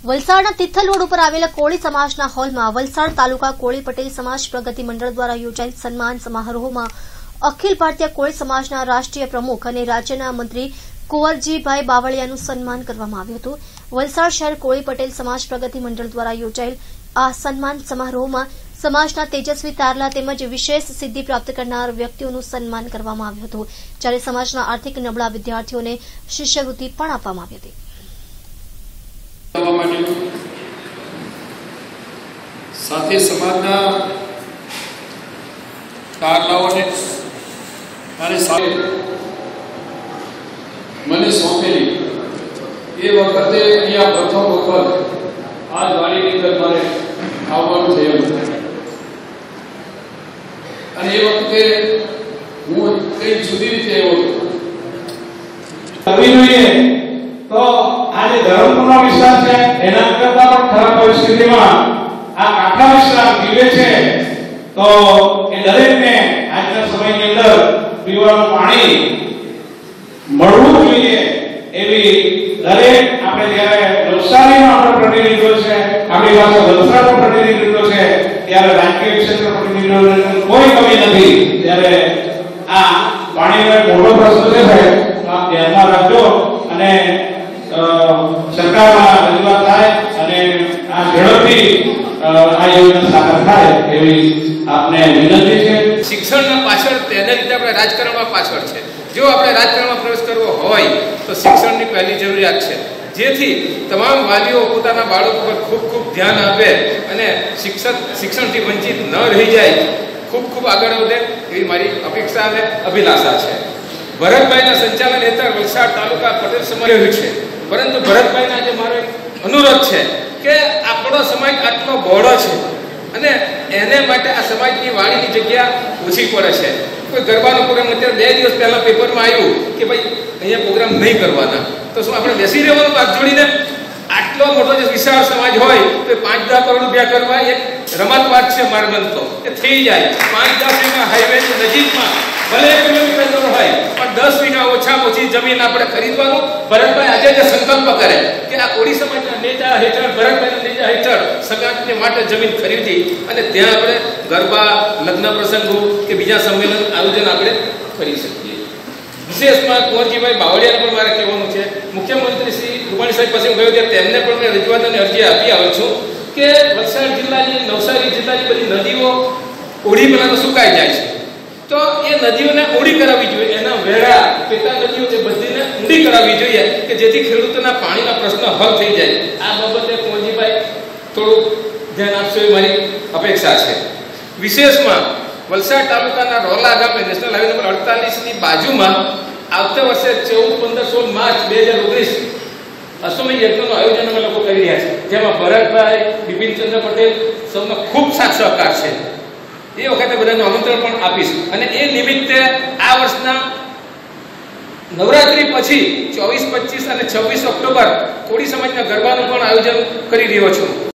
વલસાડના તિથલ રોડ ઉપર આવેલા કોળી સમાજના હોલમાં વલસાડ તાલુકા કોળી પટેલ સમાજ પ્રગતિ મંડળ દ્વારા યોજાયેલ સન્માન સમારોહમાં અખિલ ભારતીય કોળી સમાજના રાષ્ટ્રીય પ્રમુખ અને રાજ્યના મંત્રી કુંવરજીભાઈ બાવળિયાનું સન્માન કરવામાં આવ્યું હતું। વલસાડ શહેર કોળી પટેલ સમાજ પ્રગતિ મંડળ દ્વારા યોજાયેલ આ સન્માન સમારોહમાં સમાજના તેજસ્વી તારલા તેમજ વિશેષ સિદ્ધિ પ્રાપ્ત કરનાર વ્યક્તિઓનું સન્માન કરવામાં આવ્યું હતું, જ્યારે સમાજના આર્થિક નબળા વિદ્યાર્થીઓને શિષ્યવૃત્તિ પણ આપવામાં આવી હતી। साथ समाजना तारलाओने मैंने सौंपेली ये वखते अहींया प्रथम वखत आ गाड़ी अंदर मारे आववानुं थयुं अने ए वखते हूँ कई जुदी रीते આવ્યો હતો। तो आज धर्मपुरનો વિસ્તાર છે એના કરતા પણ ખરાબ પરિસ્થિતિમાં આ કાંઠા વિસ્તાર જીવે છે, તો એ દરેકને આજના સમયની અંદર પીવાનું પાણી મળવું જોઈએ એવી દરેક આપણે જ્યારે નવસારીનો આપણો પ્રતિનિધિત્વ છે, આપણી પાસે વલસાડનો પ્રતિનિધિત્વ છે, ત્યારે રાજકીય ક્ષેત્ર પ્રતિનિધિત્વની કોઈ કમી નથી। ત્યારે આ પાણીનો એક મોટો પ્રશ્ન છે સાહેબ, આપ ધ્યાનમાં રાખજો અને સરકારમાં રજૂઆત થાય અને આ ઝડપથી આ યોજના સાકાર થાય એવી આપને વિનંતી છે। શિક્ષણના પાછળ તેને રીતે આપણે રાજકારણમાં પાછળ છે। જો આપણે રાજકારણમાં પ્રવેશ કરવો હોય તો શિક્ષણની પહેલી જરૂરિયાત છે, જેથી તમામ વાલીઓ પોતાના બાળકો પર ખૂબ ખૂબ ધ્યાન આપે અને શિક્ષણથી વંચિત ન રહી જાય, ખૂબ આગળ વધે એવી મારી અપેક્ષા અને અભિલાષા છે। ભરતભાઈના સંચાલન હેઠળ વલસાડ તાલુકા પટેલ સમાજ રહ્યું છે, પરંતુ ભરતભાઈના આજે મારો અનુરોધ છે કે આપણો સમાજ આટલો બહોળો છે અને એને માટે આ સમાજની વાડીની જગ્યા ઓછી પડે છે। કોઈ ગરબાનો પ્રોગ્રામ અત્યારે 2 દિવસ પહેલા પેપરમાં આવ્યું કે ભાઈ અહીંયા પ્રોગ્રામ નહીં કરવાના, તો શું આપણે બેસી રહેવાનું હાથ જોડીને? આટલો મોટો જે વિશાળ સમાજ હોય તો 5-10 કરોડ રૂપિયા કરવા એક રમત વાત છે। માર બનતો એ થઈ જાય 5-10 વીઘા હાઈવેની નજીકમાં ભલે 1 કિલોમીટર દૂર હોય પણ 10 વીઘા ઓછામાં ઓછી જમીન આપણે ખરીદવાનું। ભરતભાઈ આજે જે સંકલ્પ કરે કે આ કોળી સમાજના નેતા હેઠળ, ભરતભાઈના નેતા હેઠળ સમાજને માટે જમીન ખરીદી અને ત્યાં આપણે ગરબા, લગ્ન પ્રસંગો કે બીજા સંમેલન આયોજન આપણે કરી શકીએ। વિશેષમાં કુંવરજીભાઈ બાવળિયાને પણ મારે કહેવાનું છે, મુખ્યમંત્રી શ્રી રૂપાણી સાહેબ પાસે ગયો ત્યારે તેમને પણ મેં રજૂઆત અને અરજી આપી આવ્યો છું કે વલસાડ જિલ્લાની, નવસારી જિલ્લાની બધી નદીઓ ઓળી પહેલા તો સુકાઈ જાય છે, તો એ નદીઓને ઊંડી કરાવવી જોઈએ, એના વેળા, પેટા નદીઓ એ બધીને ઊંડી કરાવવી જોઈએ કે જેથી ખેડૂતોના પાણીના પ્રશ્ન હલ થઈ જાય। આ બાબતે કુંવરજીભાઈ થોડું ધ્યાન આપશો એ મારી અપેક્ષા છે। વિશેષમાં વલસાડ તાલુકાના રોલા ગામે નેશનલ હાઈવે નંબર 48ની બાજુમાં આવતા વર્ષે 14, 15, 16 માર્ચ 2019 અશ્વમેઘ યજ્ઞનું આયોજન અમે લોકો કરી રહ્યા છીએ, જેમાં ભરતભાઈ, બિપિનચંદ્ર પટેલ સૌનો ખૂબ સાથ સહકાર છે। એ વખતે બધાને આમંત્રણ પણ આપીશ અને એ નિમિત્તે આ વર્ષના નવરાત્રી પછી 24, 25 અને 26 ઓક્ટોબર કોળી સમાજના ગરબાનું પણ આયોજન કરી રહ્યો છું।